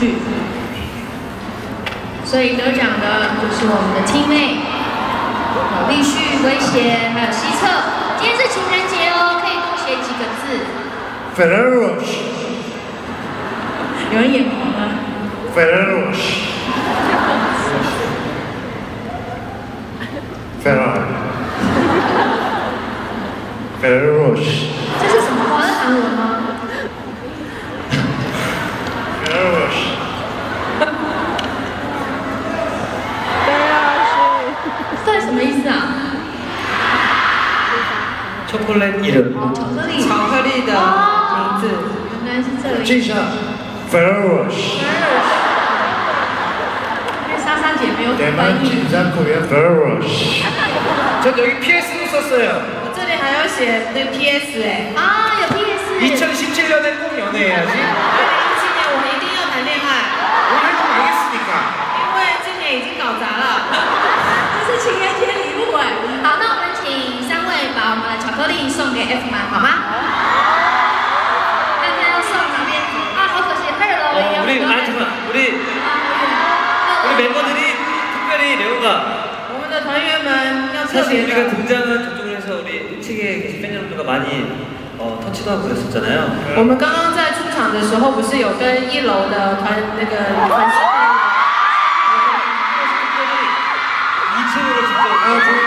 去。所以得奖的就是我们的teammate，有立旭、威胁，还有西侧。今天是情人节哦，可以多写几个字。 Ferreros。 有人眼红吗 ？Ferreros。Ferreros。 这是什么花？是韩文吗 ？Ferreros。 到底什么意思啊？ 초콜릿 이름. 巧克力。 巧克力的名字。 原来是这个。 记一下 ，Ferreros。 因为莎莎姐没有翻译。 대만 코리아 Ferreros。전 여기 PS도 썼어요. 我这里还要写那 PS 哎。 啊，有 PS。 2017년에 꼭 연애해야지. 2017年我一定要谈恋爱。 올해도 망했으니까. 因为今年已经搞砸了。 这是情人节礼物哎。好，那我们请3位把我们的巧克力送给 F 们，好吗？看看要送哪边啊？好可惜，还有了。 우리 멤버들이 특별히 레오가 我们的团员们要特 사실 别 우리가 的。 등장을 종종을 해서 우리 일찍에 계신 팬 여러분들과 많이 터치도 하고 그랬었잖아요. 我们刚刚在出场的时候，不是有跟1楼的团那个粉丝。 2층으로 직접